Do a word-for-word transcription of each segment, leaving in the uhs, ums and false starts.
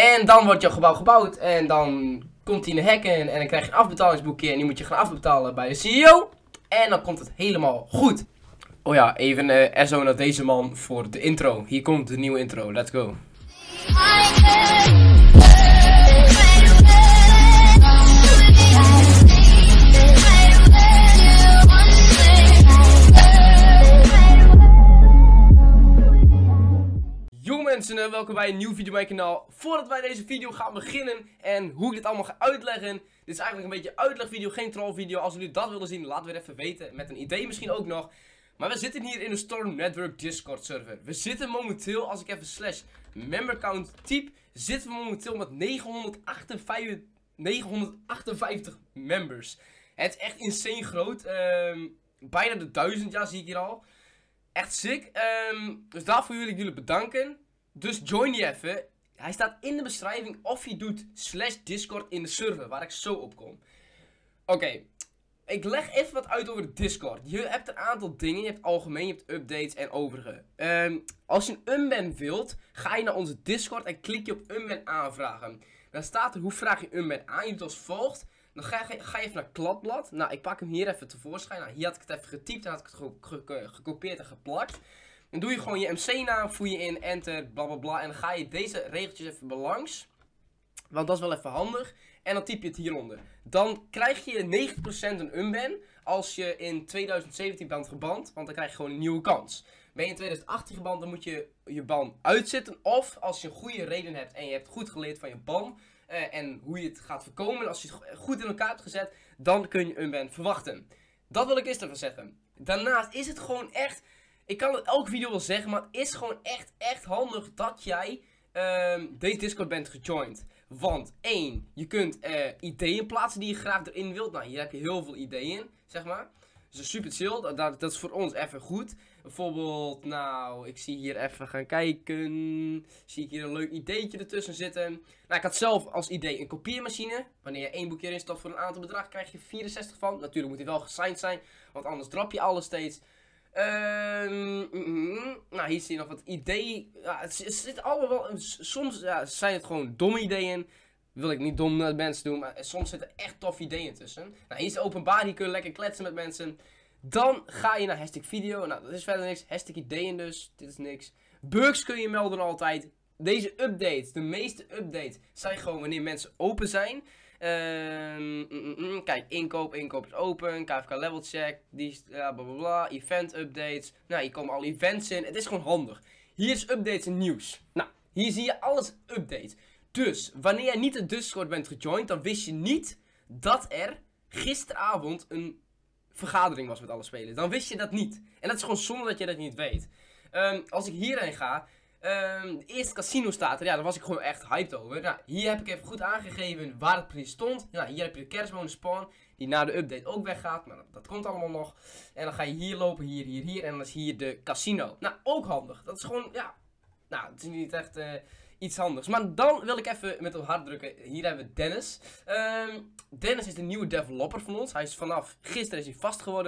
En dan wordt jouw gebouw gebouwd en dan komt hij in de hacken en dan krijg je een afbetalingsboekje en die moet je gaan afbetalen bij de C E O. En dan komt het helemaal goed. Oh ja, even uh, S O naar deze man voor de intro. Hier komt de nieuwe intro, let's go. Yo mensen, welkom bij een nieuwe video op mijn kanaal. Voordat wij deze video gaan beginnen en hoe ik dit allemaal ga uitleggen. Dit is eigenlijk een beetje een uitlegvideo, geen trollvideo. Als jullie dat willen zien, laat het even weten. Met een idee misschien ook nog. Maar we zitten hier in de Storm Network Discord server. We zitten momenteel, als ik even slash member count typ, zitten we momenteel met negenhonderdachtenvijftig members. Het is echt insane groot. Um, bijna de duizend, ja, zie ik hier al. Echt sick. Um, dus daarvoor wil ik jullie bedanken. Dus join die even. Hij staat in de beschrijving of je doet slash Discord in de server, waar ik zo op kom. Oké. Okay. Ik leg even wat uit over de Discord. Je hebt een aantal dingen. Je hebt algemeen, je hebt updates en overige. Um, als je een unban wilt, ga je naar onze Discord en klik je op unban aanvragen. Dan staat er hoe vraag je unban aan. Je doet als volgt. Dan ga je, ga je even naar Kladblad. Nou, ik pak hem hier even tevoorschijn. Nou, hier had ik het even getypt en had ik het ge ge ge gekopieerd en geplakt. Dan doe je gewoon je M C-naam, voer je in, enter, bla bla bla. En dan ga je deze regeltjes even belangs. Want dat is wel even handig. En dan typ je het hieronder. Dan krijg je negentig procent een unban als je in tweeduizend zeventien bent geband. Want dan krijg je gewoon een nieuwe kans. Ben je in tweeduizend achttien geband, dan moet je je ban uitzetten. Of als je een goede reden hebt en je hebt goed geleerd van je ban. Uh, en hoe je het gaat voorkomen. Als je het goed in elkaar hebt gezet, dan kun je unban verwachten. Dat wil ik eerst even zeggen. Daarnaast is het gewoon echt... Ik kan het elke video wel zeggen, maar het is gewoon echt, echt handig dat jij uh, deze Discord bent gejoind. Want één, je kunt uh, ideeën plaatsen die je graag erin wilt. Nou, hier heb je heel veel ideeën, zeg maar. Dus super chill, dat, dat is voor ons even goed. Bijvoorbeeld, nou, ik zie hier even gaan kijken. Zie ik hier een leuk ideetje ertussen zitten. Nou, ik had zelf als idee een kopieermachine. Wanneer je één boekje erin stopt voor een aantal bedrag, krijg je vierenzestig van. Natuurlijk moet die wel gesigned zijn, want anders drop je alles steeds. Um, mm, nou, hier zie je nog wat ideeën. Ja, het, het zit allemaal wel. Soms ja, zijn het gewoon domme ideeën. Wil ik niet dom naar mensen doen, maar soms zitten echt toffe ideeën tussen. Nou, hier is openbaar, hier kun je lekker kletsen met mensen. Dan ga je naar hashtag video. Nou, dat is verder niks. Hashtag ideeën dus. Dit is niks. Bugs kun je melden altijd. Deze updates, de meeste updates, zijn gewoon wanneer mensen open zijn. Um, mm, mm, kijk, inkoop, inkoop is open, K F K level check, die, ja, bla bla bla, event updates. Nou, hier komen alle events in. Het is gewoon handig. Hier is updates en nieuws. Nou, hier zie je alles update. Dus, wanneer jij niet in Discord bent gejoind, dan wist je niet dat er gisteravond een vergadering was met alle spelers. Dan wist je dat niet. En dat is gewoon zonde dat je dat niet weet. Um, als ik hierheen ga, um, de eerste casino staat er. Ja, daar was ik gewoon echt hyped over. Nou, hier heb ik even goed aangegeven waar het precies stond. Nou, hier heb je de kerstboom spawn, die na de update ook weggaat. Maar dat, dat komt allemaal nog. En dan ga je hier lopen, hier, hier, hier. En dan is hier de casino. Nou, ook handig. Dat is gewoon, ja. Nou, het is niet echt... Uh, Iets handigs. Maar dan wil ik even met op hard drukken. Hier hebben we Dennis. Um, Dennis is de nieuwe developer van ons. Hij is vanaf gisteren is hij vast geworden.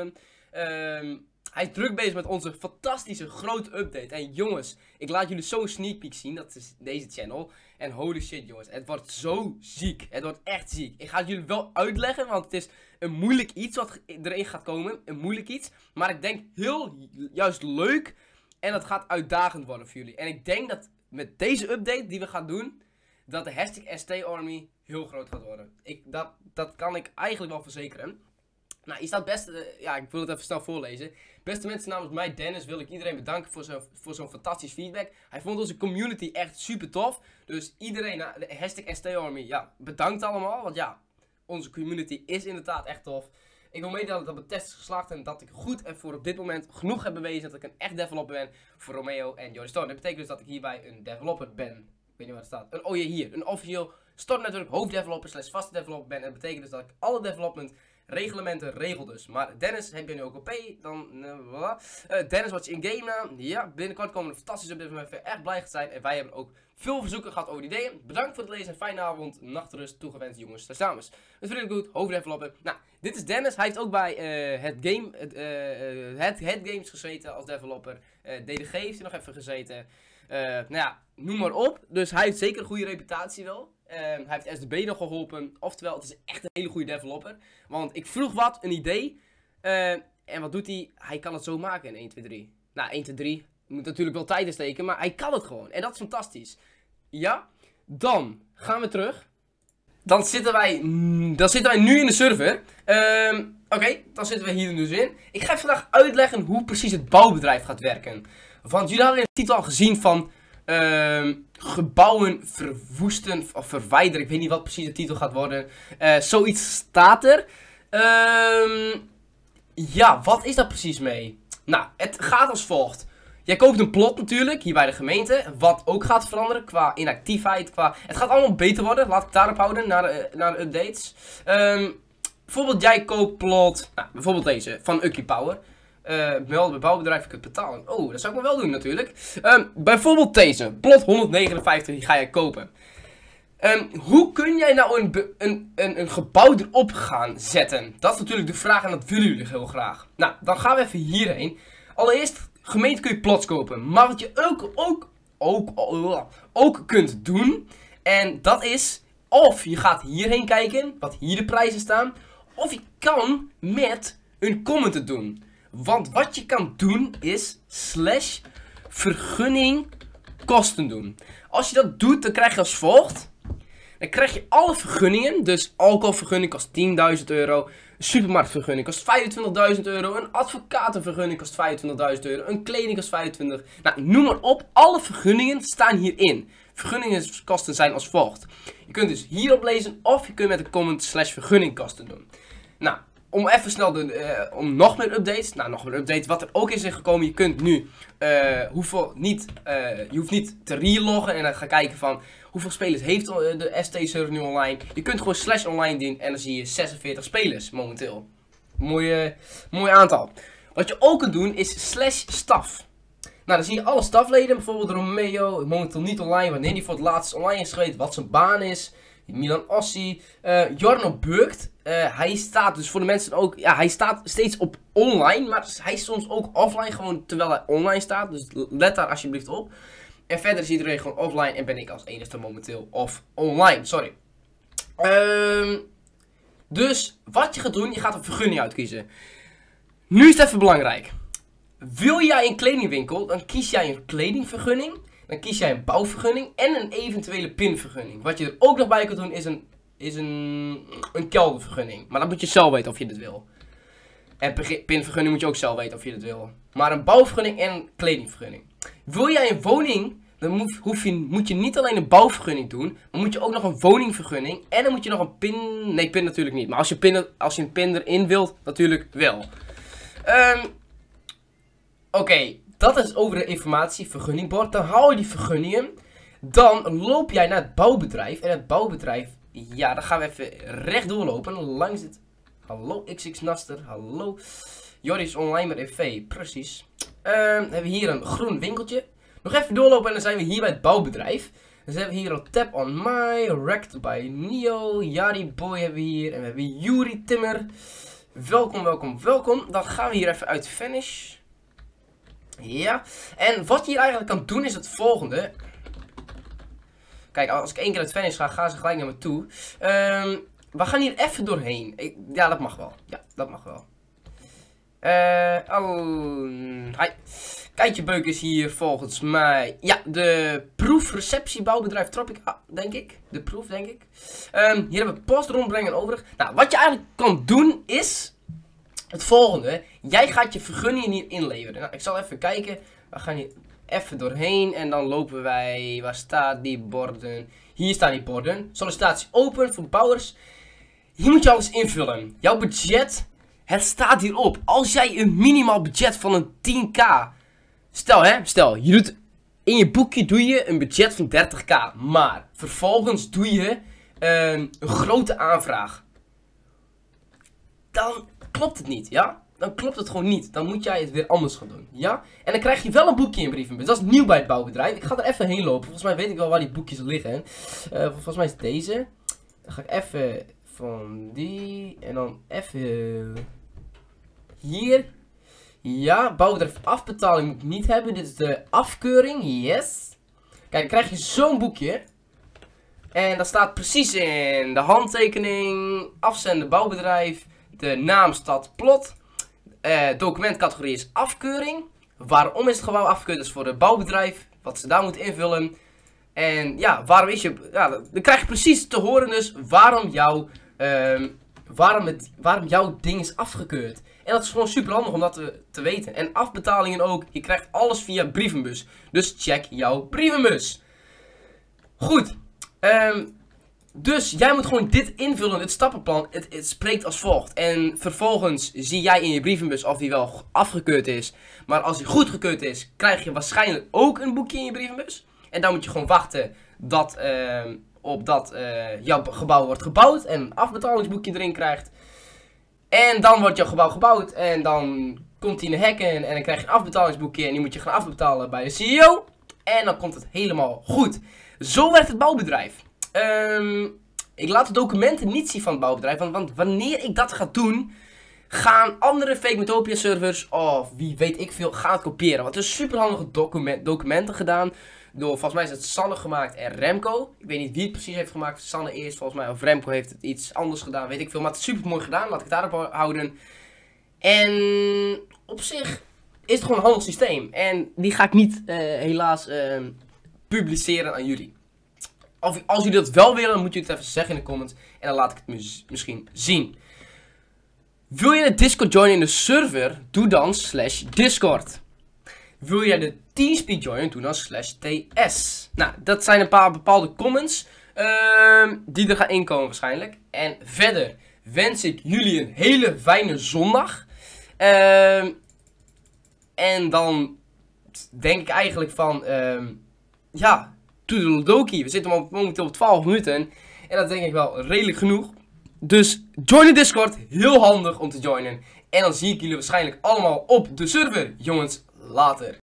Um, hij is druk bezig met onze fantastische grote update. En jongens, ik laat jullie zo'n sneak peek zien. Dat is deze channel. En holy shit jongens, het wordt zo ziek. Het wordt echt ziek. Ik ga het jullie wel uitleggen, want het is een moeilijk iets wat erin gaat komen. Een moeilijk iets. Maar ik denk heel juist leuk. En dat gaat uitdagend worden voor jullie. En ik denk dat met deze update die we gaan doen, dat de hashtag S T Army heel groot gaat worden. Ik, dat, dat kan ik eigenlijk wel verzekeren. Nou, hier staat best, uh, ja, ik wil het even snel voorlezen. Beste mensen, namens mij Dennis wil ik iedereen bedanken voor zo'n voor zo'n fantastisch feedback. Hij vond onze community echt super tof. Dus iedereen, uh, de hashtag S T Army, ja, bedankt allemaal. Want ja, onze community is inderdaad echt tof. Ik wil meedelen dat mijn test is geslaagd en dat ik goed en voor op dit moment genoeg heb bewezen dat ik een echt developer ben voor Romeo en Jordi Storm. Dat betekent dus dat ik hierbij een developer ben. Ik weet niet waar het staat. Een, oh ja, hier. Een officieel Storm Network hoofddeveloper slash vaste developer ben. En dat betekent dus dat ik alle development reglementen regel dus. Maar Dennis, heb je nu ook op P? Dan, uh, uh, Dennis, wat je in-game naam? Ja, binnenkort komen een fantastische update van mij. Echt blij te zijn. En wij hebben ook veel verzoeken gehad over die ideeën. Bedankt voor het lezen. Een fijne avond. Nachtrust. Toegewenst jongens. Daar dames. Het vriendelijk goed. Hoofddeveloper. Nou, dit is Dennis. Hij heeft ook bij uh, het game, het, uh, het, het games gezeten als developer. Uh, D D G heeft hij nog even gezeten. Uh, nou ja, noem maar op. Dus hij heeft zeker een goede reputatie wel. Uh, hij heeft S D B nog geholpen. Oftewel, het is echt een hele goede developer. Want ik vroeg wat, een idee. Uh, en wat doet hij? Hij kan het zo maken in één, twee, drie. Nou, één, twee, drie. Moet natuurlijk wel tijd in steken, maar hij kan het gewoon. En dat is fantastisch. Ja, dan gaan we terug. Dan zitten wij, dan zitten wij nu in de server. Uh, Oké, okay, dan zitten we hier dus in. Ik ga vandaag uitleggen hoe precies het bouwbedrijf gaat werken. Want jullie hadden in de titel al gezien van uh, gebouwen verwoesten of verwijderen. Ik weet niet wat precies de titel gaat worden. Uh, zoiets staat er. Uh, ja, wat is dat precies mee? Nou, het gaat als volgt. Jij koopt een plot natuurlijk, hier bij de gemeente, wat ook gaat veranderen qua inactiefheid, qua... Het gaat allemaal beter worden, laat ik het daarop houden, naar de, naar de updates. Um, bijvoorbeeld jij koopt plot, nou, bijvoorbeeld deze, van Ucky Power. Uh, wel, het bouwbedrijf kunt betalen. Oh, dat zou ik maar wel doen natuurlijk. Um, bijvoorbeeld deze, plot honderdnegenenvijftig, die ga jij kopen. Um, hoe kun jij nou een, een, een, een gebouw erop gaan zetten? Dat is natuurlijk de vraag en dat willen jullie heel graag. Nou, dan gaan we even hierheen. Allereerst... Gemeente kun je plots kopen, maar wat je ook, ook, ook, ook, ook kunt doen, en dat is, of je gaat hierheen kijken, wat hier de prijzen staan, of je kan met een comment het doen. Want wat je kan doen is, slash vergunning kosten doen. Als je dat doet, dan krijg je als volgt. Dan krijg je alle vergunningen, dus alcoholvergunning kost tienduizend euro. Een supermarktvergunning kost vijfentwintigduizend euro. Een advocatenvergunning kost vijfentwintigduizend euro. Een kleding kost vijfentwintig. Nou, noem maar op. Alle vergunningen staan hierin. Vergunningenkosten zijn als volgt. Je kunt dus hierop lezen of je kunt met een comment slash vergunningkosten doen. Nou, om even snel de, uh, om nog meer updates. Nou, nog meer updates. Wat er ook is gekomen. Je kunt nu, uh, hoeveel niet, uh, je hoeft niet te reloggen en dan gaan kijken van... Hoeveel spelers heeft de S T-server nu online? Je kunt gewoon slash online doen en dan zie je zesenveertig spelers momenteel. Mooi, mooi aantal. Wat je ook kunt doen is slash staf. Nou, dan zie je alle stafleden. Bijvoorbeeld Romeo, momenteel niet online. Wanneer hij voor het laatst online is geweest. Wat zijn baan is. Milan Ossi. Uh, Jarno Burgt. Uh, hij staat dus voor de mensen ook... Ja, hij staat steeds op online. Maar hij is soms ook offline. Gewoon terwijl hij online staat. Dus let daar alsjeblieft op. En verder is iedereen gewoon offline en ben ik als enige momenteel off online. Sorry. Um, dus wat je gaat doen, je gaat een vergunning uitkiezen. Nu is het even belangrijk. Wil jij een kledingwinkel, dan kies jij een kledingvergunning. Dan kies jij een bouwvergunning en een eventuele pinvergunning. Wat je er ook nog bij kunt doen is een, is een, een keldervergunning. Maar dan moet je zelf weten of je dit wil. En pinvergunning moet je ook zelf weten of je dit wil. Maar een bouwvergunning en een kledingvergunning. Wil jij een woning, dan moet, hoef je, moet je niet alleen een bouwvergunning doen, maar moet je ook nog een woningvergunning. En dan moet je nog een pin, nee pin natuurlijk niet, maar als je, pin, als je een pin erin wilt, natuurlijk wel. Um, Oké, okay, dat is over de informatie, vergunningbord. Dan haal je die vergunningen, dan loop jij naar het bouwbedrijf. En het bouwbedrijf, ja, dan gaan we even rechtdoor lopen, langs het... Hallo X X Naster, hallo. Joris online met E V, precies. Uh, dan hebben we hier een groen winkeltje. Nog even doorlopen en dan zijn we hier bij het bouwbedrijf. Dus hebben we hier al Tap on My, Wrecked by Neo, Yari Boy hebben we hier. En we hebben Yuri Timmer. Welkom, welkom, welkom. Dan gaan we hier even uit Vanish. Ja. En wat je hier eigenlijk kan doen is het volgende. Kijk, als ik één keer uit Vanish ga, gaan ze gelijk naar me toe. Um, we gaan hier even doorheen. Ik, ja, dat mag wel. Ja, dat mag wel. Uh, oh, hi. Kijkje Beuk is hier volgens mij. Ja, de proefreceptiebouwbedrijf Tropica, denk ik. De proef, denk ik. Um, hier hebben we post rondbrengen en overig. Nou, wat je eigenlijk kan doen is het volgende. Jij gaat je vergunningen hier inleveren. Nou, ik zal even kijken. We gaan hier even doorheen en dan lopen wij. Waar staat die borden? Hier staan die borden. Sollicitatie open voor bouwers. Hier moet je alles invullen. Jouw budget, het staat hierop. Als jij een minimaal budget van een tien k. Stel hè, stel, je doet in je boekje doe je een budget van dertig k. Maar vervolgens doe je uh, een grote aanvraag. Dan klopt het niet, ja? Dan klopt het gewoon niet. Dan moet jij het weer anders gaan doen, ja? En dan krijg je wel een boekje in brievenbus. Dat is nieuw bij het bouwbedrijf. Ik ga er even heen lopen. Volgens mij weet ik wel waar die boekjes liggen. Uh, volgens mij is het deze. Dan ga ik even van die. En dan even hier. Ja, bouwbedrijf afbetaling moet ik niet hebben. Dit is de afkeuring. Yes. Kijk, dan krijg je zo'n boekje. En dat staat precies in de handtekening, afzender bouwbedrijf, de naam, stad, plot. Uh, documentcategorie is afkeuring. Waarom is het gebouw afgekeurd? Dat is voor het bouwbedrijf, wat ze daar moeten invullen. En ja, waarom is je... Ja, dan krijg je precies te horen dus waarom, jou, um, waarom, het, waarom jouw ding is afgekeurd. En dat is gewoon super handig om dat te, te weten. En afbetalingen ook. Je krijgt alles via brievenbus. Dus check jouw brievenbus. Goed. Um, dus jij moet gewoon dit invullen, het stappenplan. Het, het spreekt als volgt. En vervolgens zie jij in je brievenbus of die wel afgekeurd is. Maar als die goedgekeurd is, krijg je waarschijnlijk ook een boekje in je brievenbus. En dan moet je gewoon wachten dat, uh, op dat uh, jouw gebouw wordt gebouwd. En een afbetalingsboekje erin krijgt. En dan wordt jouw gebouw gebouwd. En dan komt hij in de hekken. En dan krijg je een afbetalingsboekje. En die moet je gaan afbetalen bij de C E O. En dan komt het helemaal goed. Zo werkt het bouwbedrijf. Um, ik laat de documenten niet zien van het bouwbedrijf. Want, want wanneer ik dat ga doen, gaan andere Fakemetopia servers, of wie weet ik veel, gaan het kopiëren. Want er is super handige document, documenten gedaan. Door, volgens mij is het Sanne gemaakt en Remco. Ik weet niet wie het precies heeft gemaakt. Sanne eerst volgens mij, of Remco heeft het iets anders gedaan, weet ik veel. Maar het is super mooi gedaan, laat ik het daarop houden. En op zich is het gewoon een handig systeem. En die ga ik niet uh, helaas uh, publiceren aan jullie. Of, als jullie dat wel willen, dan moet je het even zeggen in de comments. En dan laat ik het mis misschien zien. Wil je de Discord joinen in de server? Doe dan slash Discord. Wil jij de Teamspeak joinen? Doe dan slash T S. Nou, dat zijn een paar bepaalde comments. Uh, die er gaan inkomen waarschijnlijk. En verder wens ik jullie een hele fijne zondag. Uh, en dan denk ik eigenlijk van... Uh, ja... Toedeledokie. We zitten momenteel op twaalf minuten. En dat denk ik wel redelijk genoeg. Dus join de Discord. Heel handig om te joinen. En dan zie ik jullie waarschijnlijk allemaal op de server. Jongens, later.